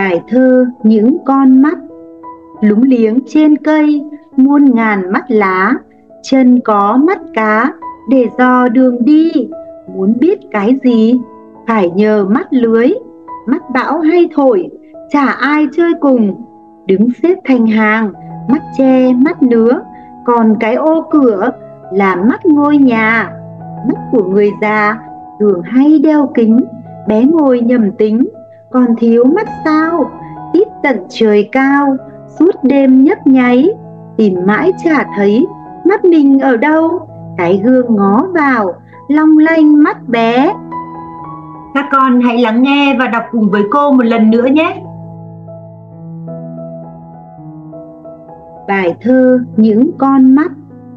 Bài thơ Những con mắt. Lúng liếng trên cây muôn ngàn mắt lá, chân có mắt cá để dò đường đi. Muốn biết cái gì phải nhờ mắt lưới, mắt bão hay thổi chả ai chơi cùng. Đứng xếp thành hàng, mắt che mắt nứa, còn cái ô cửa là mắt ngôi nhà. Mắt của người già thường hay đeo kính, bé ngồi nhầm tính, còn thiếu mắt sao tít tận trời cao. Suốt đêm nhấp nháy, tìm mãi chả thấy mắt mình ở đâu, cái gương ngó vào long lanh mắt bé. Các con hãy lắng nghe và đọc cùng với cô một lần nữa nhé. Bài thơ Những con mắt.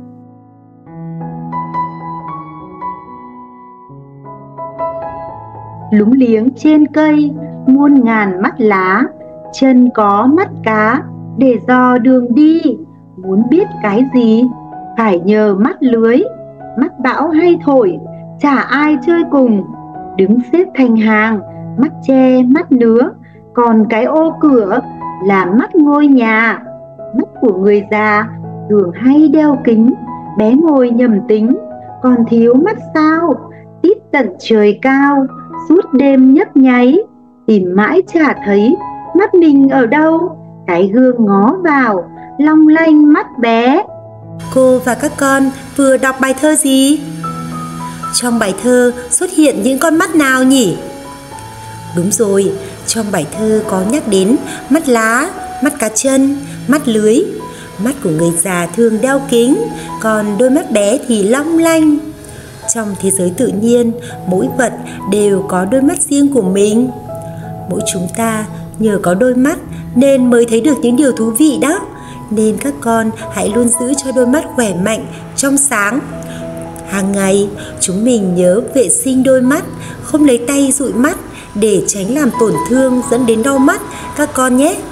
Lúng liếng trên cây muôn ngàn mắt lá, chân có mắt cá để dò đường đi. Muốn biết cái gì phải nhờ mắt lưới, mắt bão hay thổi chả ai chơi cùng. Đứng xếp thành hàng, mắt che mắt nứa, còn cái ô cửa là mắt ngôi nhà. Mắt của người già thường hay đeo kính, bé ngồi nhầm tính, còn thiếu mắt sao tít tận trời cao. Suốt đêm nhấp nháy, tìm mãi chả thấy mắt mình ở đâu, cái gương ngó vào long lanh mắt bé. Cô và các con vừa đọc bài thơ gì? Trong bài thơ xuất hiện những con mắt nào nhỉ? Đúng rồi, trong bài thơ có nhắc đến mắt lá, mắt cá chân, mắt lưới. Mắt của người già thường đeo kính, còn đôi mắt bé thì long lanh. Trong thế giới tự nhiên, mỗi vật đều có đôi mắt riêng của mình. Mỗi chúng ta nhờ có đôi mắt nên mới thấy được những điều thú vị đó. Nên các con hãy luôn giữ cho đôi mắt khỏe mạnh, trong sáng. Hàng ngày chúng mình nhớ vệ sinh đôi mắt, không lấy tay dụi mắt để tránh làm tổn thương dẫn đến đau mắt các con nhé.